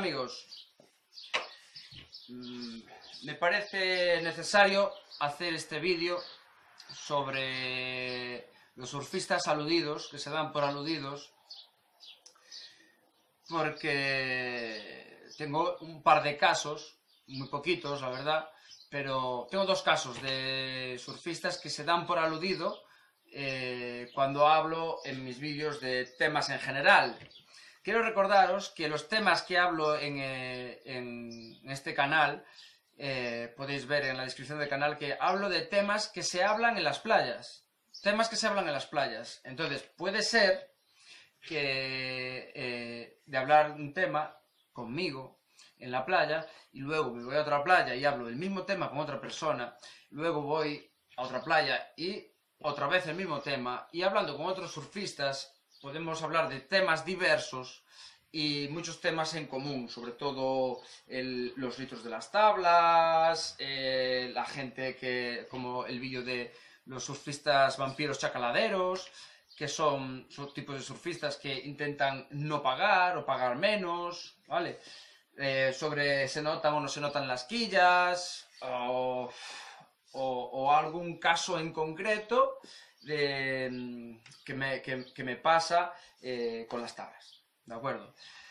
amigos? Me parece necesario hacer este vídeo sobre los surfistas aludidos, que se dan por aludidos, porque tengo un par de casos, muy poquitos la verdad, pero tengo dos casos de surfistas que se dan por aludido cuando hablo en mis vídeos de temas en general. Quiero recordaros que los temas que hablo en este canal, podéis ver en la descripción del canal que hablo de temas que se hablan en las playas. Temas que se hablan en las playas. Entonces, puede ser que de hablar un tema conmigo en la playa y luego me voy a otra playa y hablo del mismo tema con otra persona, luego voy a otra playa y otra vez el mismo tema, y hablando con otros surfistas podemos hablar de temas diversos y muchos temas en común, sobre todo los litros de las tablas, la gente que, como el vídeo de los surfistas vampiros chacaladeros, que son tipos de surfistas que intentan no pagar o pagar menos, ¿vale? Sobre se notan o no se notan las quillas, o algún caso en concreto que me pasa con las tablas, ¿de acuerdo?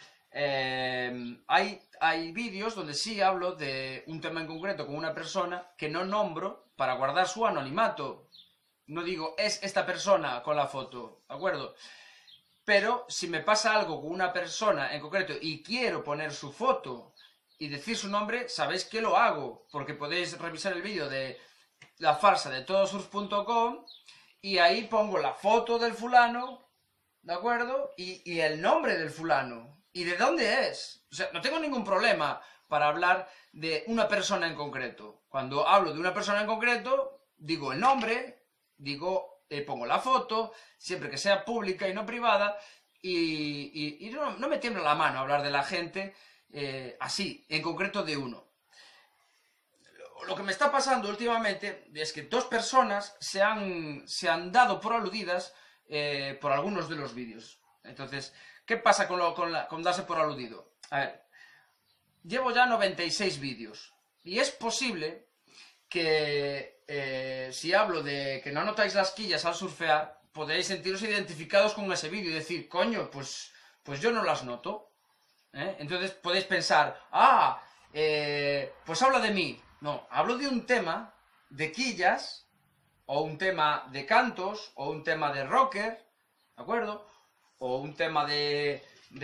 Hay vídeos donde sí hablo de un tema en concreto con una persona que no nombro para guardar su anonimato. No digo, es esta persona con la foto, ¿de acuerdo? Pero si me pasa algo con una persona en concreto y quiero poner su foto y decir su nombre, sabéis que lo hago, porque podéis revisar el vídeo de la farsa de todosurf.com y ahí pongo la foto del fulano, ¿de acuerdo? Y el nombre del fulano. ¿Y de dónde es? O sea, no tengo ningún problema para hablar de una persona en concreto. Cuando hablo de una persona en concreto, digo el nombre, pongo la foto, siempre que sea pública y no privada, y no me tiembla la mano hablar de la gente así, en concreto de uno. Lo que me está pasando últimamente es que dos personas se han dado por aludidas por algunos de los vídeos. Entonces, ¿qué pasa con darse por aludido? A ver, llevo ya 96 vídeos y es posible que si hablo de que no notáis las quillas al surfear, podéis sentiros identificados con ese vídeo y decir, coño, pues yo no las noto. Entonces podéis pensar, pues habla de mí. No, hablo de un tema de quillas, o un tema de cantos, o un tema de rocker, ¿de acuerdo? O un tema de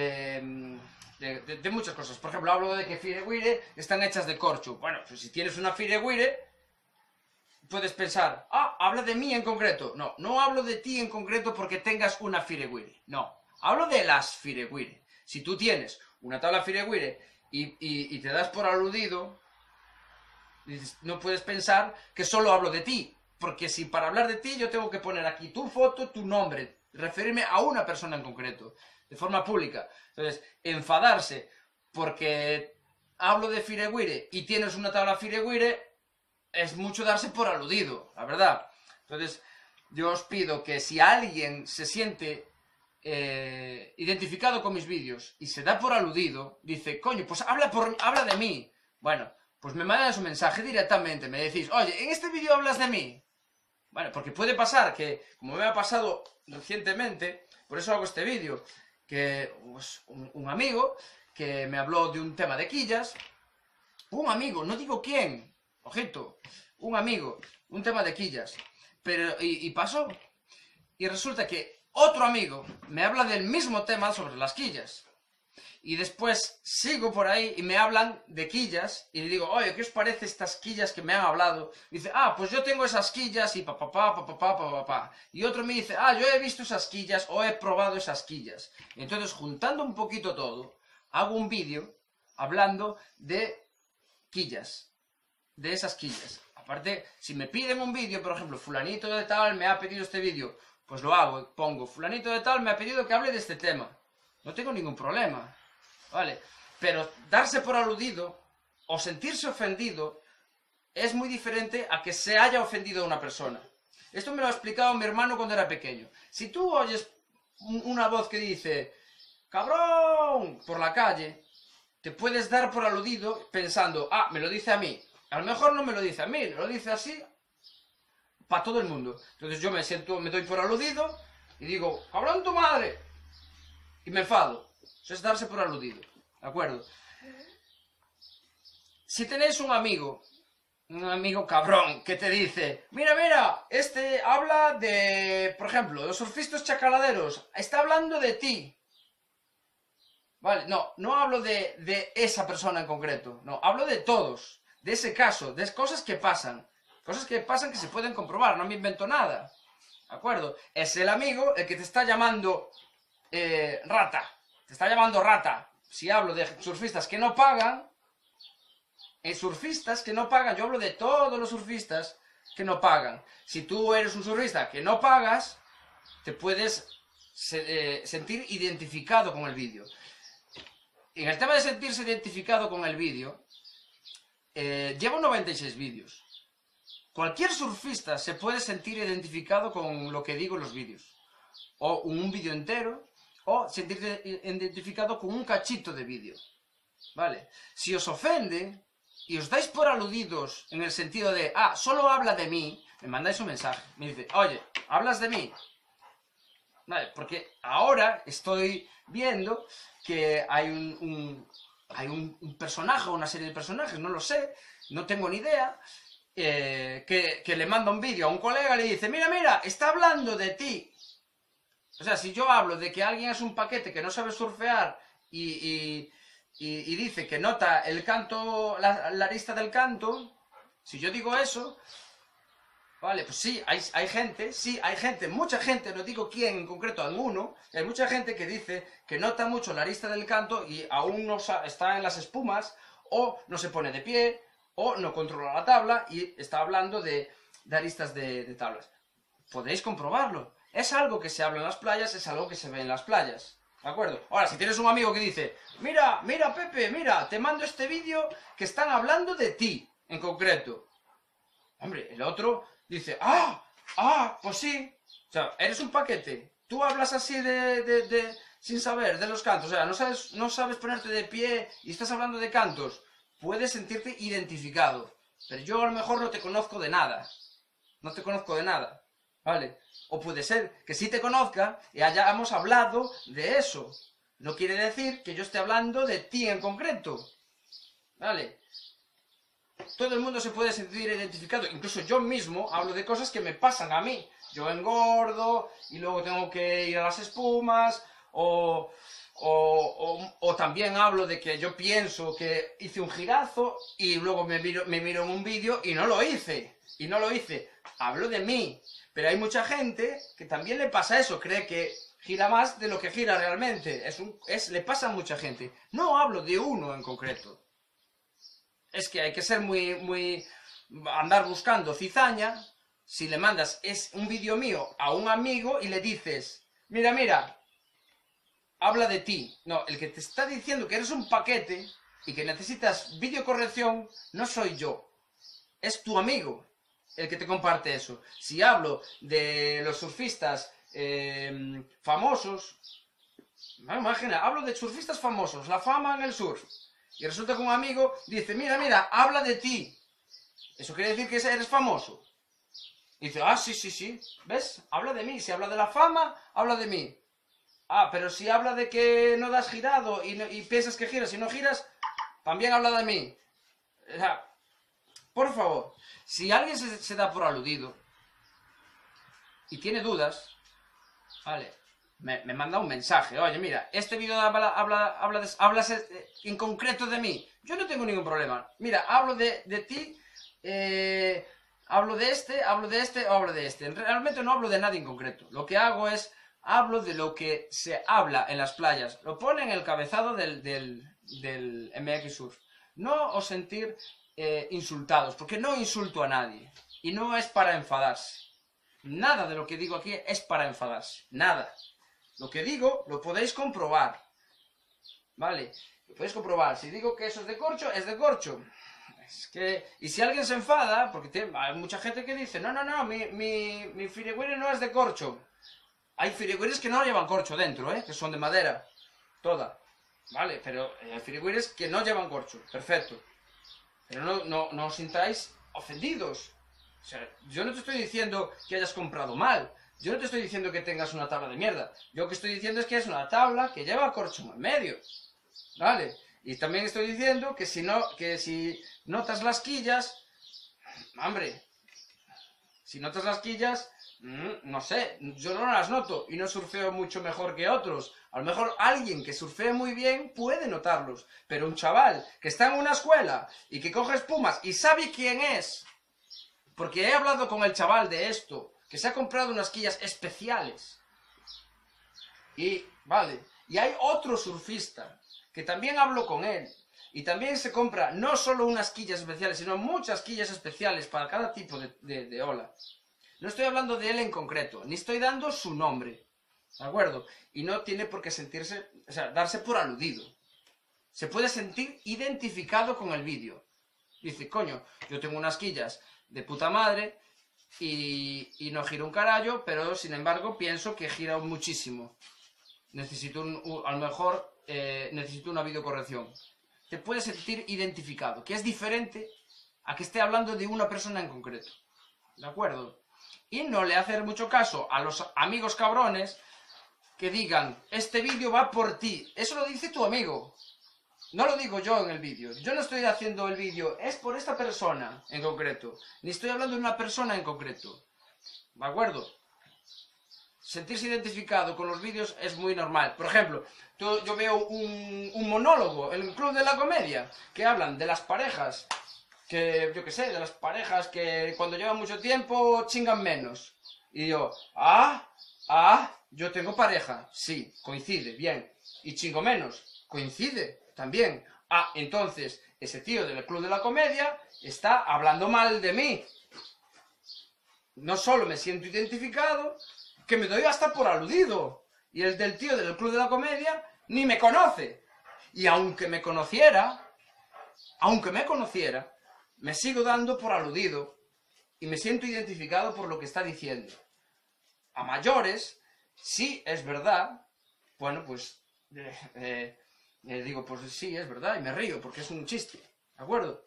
muchas cosas. Por ejemplo, hablo de que fireguire están hechas de corcho. Bueno, pues si tienes una fireguire, puedes pensar, habla de mí en concreto. No, no hablo de ti en concreto porque tengas una fireguire. No, hablo de las fireguire. Si tú tienes una tabla fireguire y te das por aludido, no puedes pensar que solo hablo de ti. Porque si para hablar de ti yo tengo que poner aquí tu foto, tu nombre, referirme a una persona en concreto, de forma pública. Entonces, enfadarse porque hablo de fireguire y tienes una tabla fireguire es mucho darse por aludido, la verdad. Entonces, yo os pido que si alguien se siente identificado con mis vídeos y se da por aludido, dice, coño, pues habla de mí. Bueno, pues me mandas un mensaje directamente, me decís, oye, en este vídeo hablas de mí. Bueno, porque puede pasar que, como me ha pasado recientemente, por eso hago este vídeo, que pues, un amigo que me habló de un tema de quillas, un amigo, no digo quién, ojito, un amigo, un tema de quillas, pero y pasó, y resulta que otro amigo me habla del mismo tema sobre las quillas, y después sigo por ahí y me hablan de quillas, y le digo, oye, ¿qué os parece estas quillas que me han hablado? Y dice, pues yo tengo esas quillas y pa. Y otro me dice, yo he visto esas quillas o he probado esas quillas. Y entonces, juntando un poquito todo, hago un vídeo hablando de quillas, de esas quillas. Aparte, si me piden un vídeo, por ejemplo, fulanito de tal me ha pedido este vídeo, pues lo hago, pongo, fulanito de tal me ha pedido que hable de este tema. No tengo ningún problema. ¿Vale? Pero darse por aludido o sentirse ofendido es muy diferente a que se haya ofendido a una persona. Esto me lo ha explicado mi hermano cuando era pequeño. Si tú oyes una voz que dice ¡cabrón! Por la calle, te puedes dar por aludido pensando, ah, me lo dice a mí. A lo mejor no me lo dice a mí, lo dice así para todo el mundo. Entonces yo me doy por aludido y digo, cabrón tu madre. Y me enfado. Eso es darse por aludido. ¿De acuerdo? Si tenéis un amigo cabrón que te dice, mira, este habla de, por ejemplo, los surfistas chacaladeros, está hablando de ti. Vale, no hablo de esa persona en concreto, no, hablo de todos, de ese caso, de cosas que pasan que se pueden comprobar, no me invento nada, ¿de acuerdo? Es el amigo el que te está llamando rata, si hablo de surfistas que no pagan, yo hablo de todos los surfistas que no pagan. Si tú eres un surfista que no pagas, te puedes sentir identificado con el vídeo. En el tema de sentirse identificado con el vídeo, llevo 96 vídeos. Cualquier surfista se puede sentir identificado con lo que digo en los vídeos. O un vídeo entero, o sentirse identificado con un cachito de vídeo. ¿Vale? Si os ofende y os dais por aludidos en el sentido de, ah, solo habla de mí, me mandáis un mensaje. Me dice, oye, ¿hablas de mí? Vale, porque ahora estoy viendo que hay un personaje o una serie de personajes, no lo sé, no tengo ni idea, que le manda un vídeo a un colega y le dice, mira, está hablando de ti. O sea, si yo hablo de que alguien es un paquete que no sabe surfear y dice que nota el canto, la arista del canto, si yo digo eso, vale, pues sí, hay gente, mucha gente, no digo quién en concreto, alguno, hay mucha gente que dice que nota mucho la arista del canto y aún no está en las espumas, o no se pone de pie, o no controla la tabla y está hablando de aristas de tablas. Podéis comprobarlo. Es algo que se habla en las playas, es algo que se ve en las playas. ¿De acuerdo? Ahora, si tienes un amigo que dice, mira, Pepe, te mando este vídeo que están hablando de ti, en concreto. Hombre, el otro dice, pues sí. O sea, eres un paquete. Tú hablas así sin saber, de los cantos. O sea, no sabes ponerte de pie y estás hablando de cantos. Puedes sentirte identificado. Pero yo a lo mejor no te conozco de nada. ¿Vale? O puede ser que sí te conozca y hayamos hablado de eso. No quiere decir que yo esté hablando de ti en concreto. ¿Vale? Todo el mundo se puede sentir identificado. Incluso yo mismo hablo de cosas que me pasan a mí. Yo engordo y luego tengo que ir a las espumas. O también hablo de que yo pienso que hice un girazo y luego me miro en un vídeo y no lo hice. Hablo de mí. Pero hay mucha gente que también le pasa eso, cree que gira más de lo que gira realmente. Le pasa a mucha gente. No hablo de uno en concreto. Es que hay que ser andar buscando cizaña. Si le mandas un vídeo mío a un amigo y le dices, mira, habla de ti. No, el que te está diciendo que eres un paquete y que necesitas videocorrección no soy yo. Es tu amigo el que te comparte eso. Si hablo de los surfistas famosos, imagina, hablo de surfistas famosos, la fama en el surf, y resulta que un amigo dice, mira, habla de ti. Eso quiere decir que eres famoso. Y dice, sí, ¿ves? Habla de mí. Si habla de la fama, habla de mí. Pero si habla de que no das girado y piensas que giras y no giras, también habla de mí. O sea, por favor, si alguien se da por aludido y tiene dudas, vale, me manda un mensaje. Oye, mira, este vídeo hablas en concreto de mí. Yo no tengo ningún problema. Mira, hablo de ti, hablo de este, hablo de este. Realmente no hablo de nadie en concreto. Lo que hago es, hablo de lo que se habla en las playas. Lo pone en el cabezado del MX Surf. No os sentir insultados, porque no insulto a nadie. Y no es para enfadarse. Nada de lo que digo aquí es para enfadarse. Nada. Lo que digo lo podéis comprobar. ¿Vale? Lo podéis comprobar. Si digo que eso es de corcho, es de corcho. Es que... Y si alguien se enfada, porque hay mucha gente que dice, no, mi firiwiri no es de corcho. Hay firiwiris que no llevan corcho dentro, que son de madera. Toda. Vale, pero hay firigüires que no llevan corcho, perfecto. Pero no os sintáis ofendidos. O sea, yo no te estoy diciendo que hayas comprado mal. Yo no te estoy diciendo que tengas una tabla de mierda. Yo lo que estoy diciendo es que es una tabla que lleva corcho en medio. ¿Vale? Y también estoy diciendo que si notas las quillas, hombre, si notas las quillas, no sé, yo no las noto y no surfeo mucho mejor que otros. A lo mejor alguien que surfee muy bien puede notarlos, pero un chaval que está en una escuela y que coge espumas y sabe quién es, porque he hablado con el chaval de esto, que se ha comprado unas quillas especiales. Y, vale, y hay otro surfista que también hablo con él y también se compra no solo unas quillas especiales, sino muchas quillas especiales para cada tipo de ola. No estoy hablando de él en concreto, ni estoy dando su nombre, ¿de acuerdo? Y no tiene por qué sentirse, o sea, darse por aludido. Se puede sentir identificado con el vídeo. Dice, coño, yo tengo unas quillas de puta madre y no giro un carallo, pero sin embargo pienso que gira muchísimo. Necesito a lo mejor necesito una videocorrección. Te puedes sentir identificado, que es diferente a que esté hablando de una persona en concreto. ¿De acuerdo? Y no le hacer mucho caso a los amigos cabrones que digan, este vídeo va por ti. Eso lo dice tu amigo. No lo digo yo en el vídeo. Yo no estoy haciendo el vídeo, es por esta persona en concreto. Ni estoy hablando de una persona en concreto. ¿De acuerdo? Sentirse identificado con los vídeos es muy normal. Por ejemplo, yo veo un monólogo en el Club de la Comedia que hablan de las parejas que, yo qué sé, de las parejas que cuando llevan mucho tiempo chingan menos. Y yo, yo tengo pareja, sí, coincide, bien. Y chingo menos, coincide, también. Entonces, ese tío del Club de la Comedia está hablando mal de mí. No solo me siento identificado, que me doy hasta por aludido. Y el del tío del Club de la Comedia ni me conoce. Y aunque me conociera, me sigo dando por aludido y me siento identificado por lo que está diciendo. A mayores, sí, es verdad, bueno, pues digo, pues sí, es verdad, y me río porque es un chiste, ¿de acuerdo?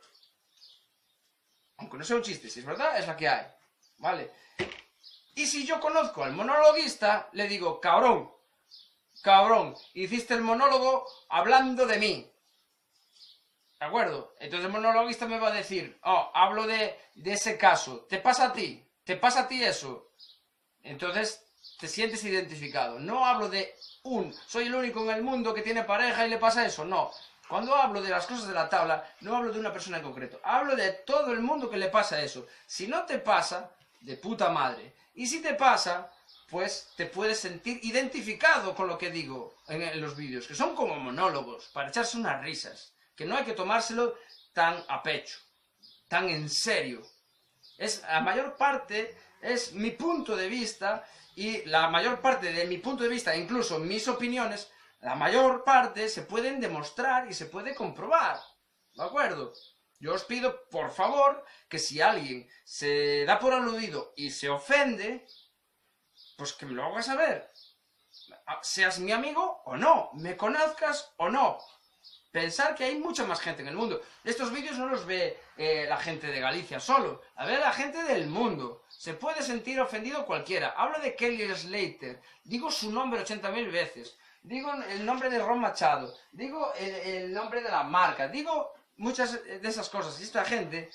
Aunque no sea un chiste, si es verdad, es la que hay, ¿vale? Y si yo conozco al monologuista, le digo, cabrón, hiciste el monólogo hablando de mí. ¿De acuerdo? Entonces el monologuista me va a decir, hablo de ese caso, ¿te pasa a ti? ¿Te pasa a ti eso? Entonces te sientes identificado. No hablo de soy el único en el mundo que tiene pareja y le pasa eso, no. Cuando hablo de las cosas de la tabla, no hablo de una persona en concreto. Hablo de todo el mundo que le pasa eso. Si no te pasa, de puta madre. Y si te pasa, pues te puedes sentir identificado con lo que digo en los vídeos, que son como monólogos, para echarse unas risas. Que no hay que tomárselo tan a pecho, tan en serio. La mayor parte es mi punto de vista y la mayor parte de mi punto de vista, incluso mis opiniones, la mayor parte se pueden demostrar y se puede comprobar. ¿De acuerdo? Yo os pido, por favor, que si alguien se da por aludido y se ofende, pues que me lo hagas saber. Seas mi amigo o no, me conozcas o no. Pensar que hay mucha más gente en el mundo. Estos vídeos no los ve la gente de Galicia solo, a ver la gente del mundo. Se puede sentir ofendido cualquiera. Hablo de Kelly Slater, digo su nombre 80.000 veces, digo el nombre de Ron Machado, digo el nombre de la marca, digo muchas de esas cosas. Y esta gente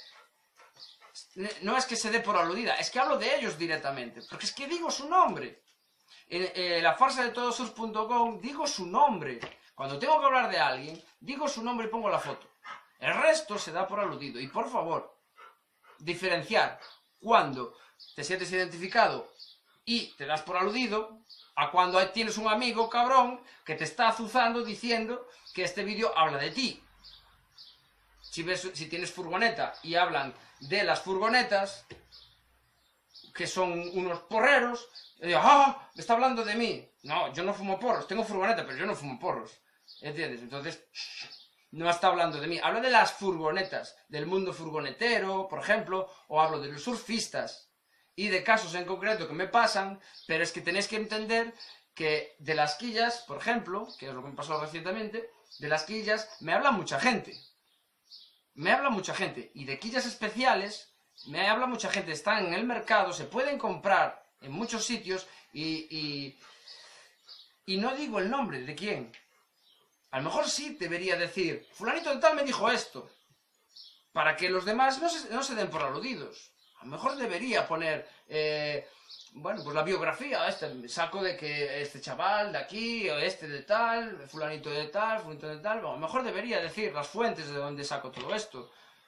no es que se dé por aludida, es que hablo de ellos directamente, porque es que digo su nombre. En la farsa de todosurf.com digo su nombre. Cuando tengo que hablar de alguien, digo su nombre y pongo la foto. El resto se da por aludido. Y por favor, diferenciar cuando te sientes identificado y te das por aludido a cuando tienes un amigo cabrón que te está azuzando diciendo que este vídeo habla de ti. Si tienes furgoneta y hablan de las furgonetas, que son unos porreros, y digo, me está hablando de mí. No, yo no fumo porros, tengo furgoneta, pero yo no fumo porros. ¿Entiendes? Entonces, no está hablando de mí. Habla de las furgonetas, del mundo furgonetero, por ejemplo, o hablo de los surfistas y de casos en concreto que me pasan, pero es que tenéis que entender que de las quillas, por ejemplo, que es lo que me pasó recientemente, de las quillas me habla mucha gente. Me habla mucha gente. Y de quillas especiales me habla mucha gente. Están en el mercado, se pueden comprar en muchos sitios y no digo el nombre de quién. A lo mejor sí debería decir, fulanito de tal me dijo esto, para que los demás no se den por aludidos. A lo mejor debería poner, bueno, pues la biografía, saco de que este chaval de aquí, o este de tal, fulanito de tal, fulanito de tal. Bueno, a lo mejor debería decir las fuentes de donde saco todo esto.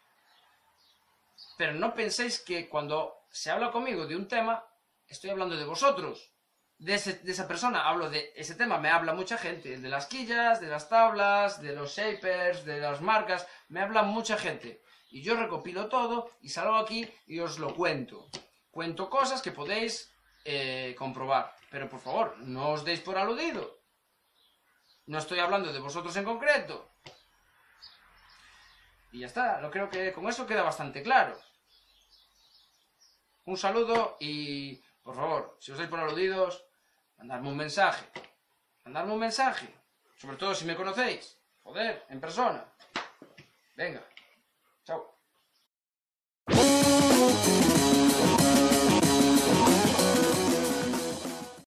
Pero no penséis que cuando se habla conmigo de un tema, estoy hablando de vosotros. De esa persona hablo de ese tema, me habla mucha gente, de las quillas, de las tablas, de los shapers, de las marcas, me habla mucha gente. Y yo recopilo todo y salgo aquí y os lo cuento. Cuento cosas que podéis comprobar. Pero por favor, no os deis por aludido. No estoy hablando de vosotros en concreto. Y ya está, yo creo que con eso queda bastante claro. Un saludo y, por favor, si os dais por aludidos, mandadme un mensaje. Mandadme un mensaje. Sobre todo si me conocéis. Joder, en persona. Venga. Chao.